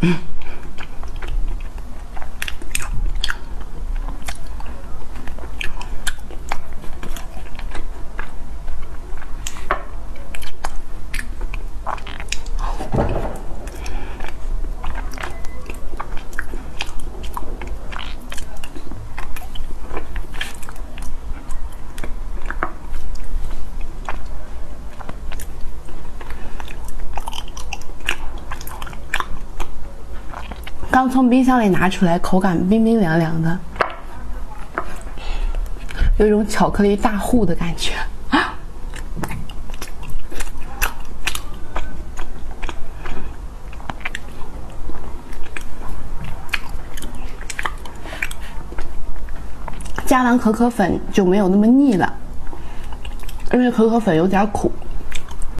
刚从冰箱里拿出来，口感冰冰凉凉的，有一种巧克力大户的感觉。加完可可粉就没有那么腻了，因为可可粉有点苦。